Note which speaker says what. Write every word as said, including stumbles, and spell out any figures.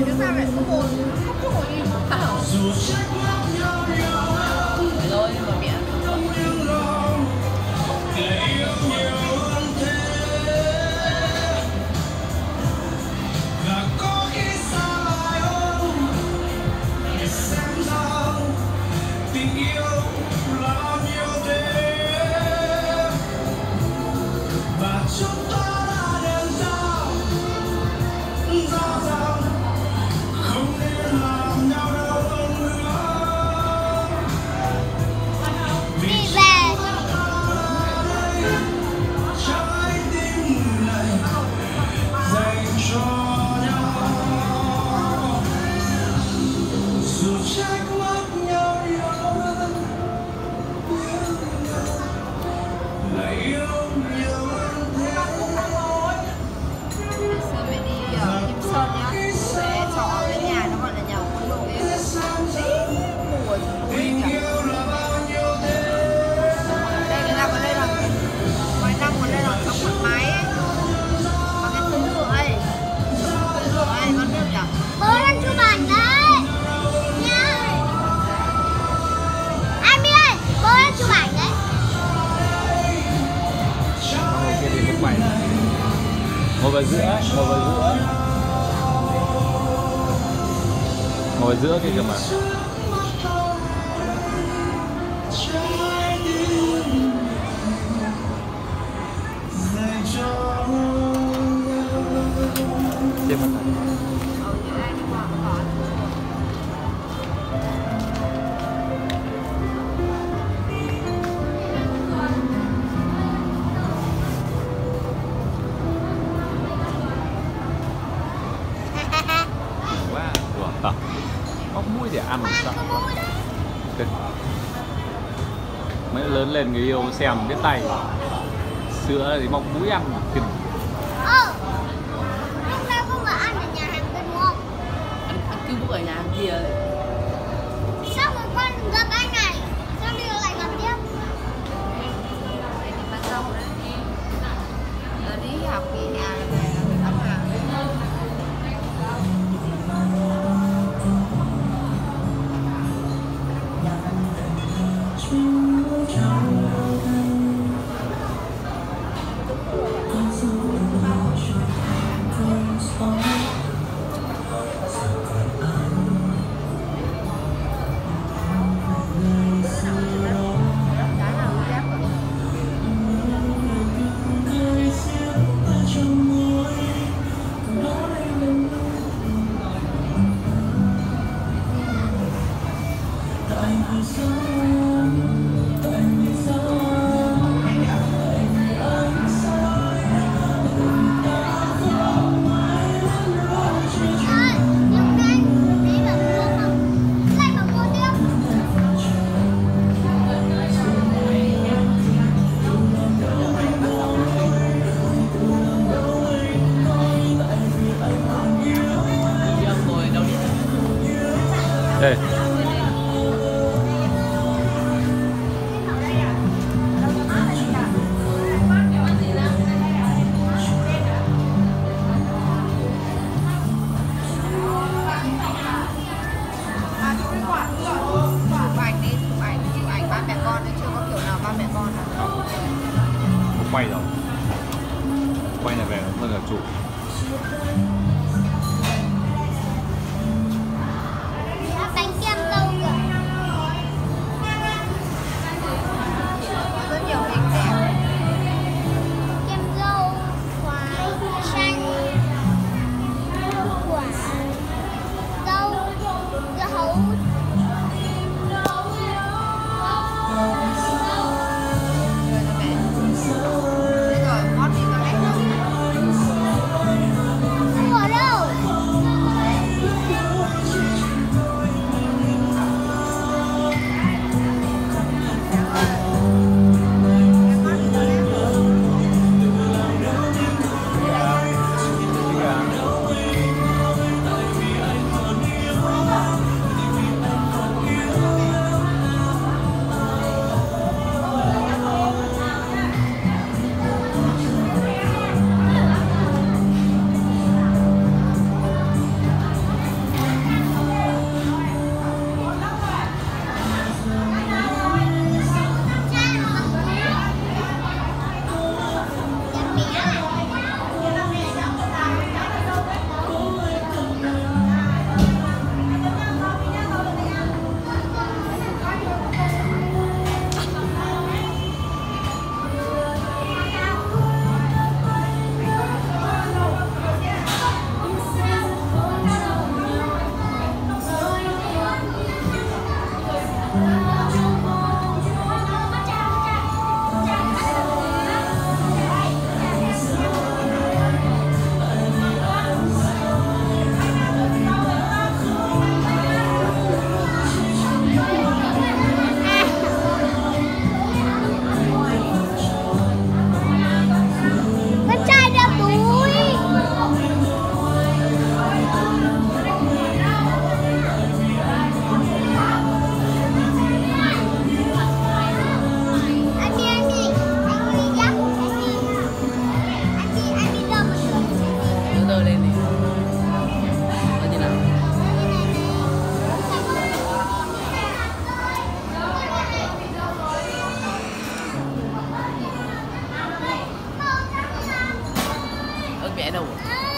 Speaker 1: cái sao lại có một không có một gì bảo rồi mà mẹ
Speaker 2: ngồi vào giữa, ngồi vào giữa, ngồi giữa kia kìa mà. Trên mặt này. À, móc mũi để ăn sao? Okay. Mấy lớn lên người yêu xem biết tay sữa thì móc mũi ăn kinh.
Speaker 3: Ờ, lúc nào không phải ăn ở nhà hàng kia đúng không?
Speaker 1: Ăn, ăn cơm bữa ở nhà hàng kia.
Speaker 3: Sao một con gặp anh này, sao đi lại gặp tiếp?
Speaker 1: Đây thì ban sau đấy. Giờ đi học về nhà về là phải tắm hàng.
Speaker 2: Đây. Quay rồi, quay này về hơn là chụp.
Speaker 3: Bánh kem
Speaker 4: mẹ đâu.
Speaker 3: À.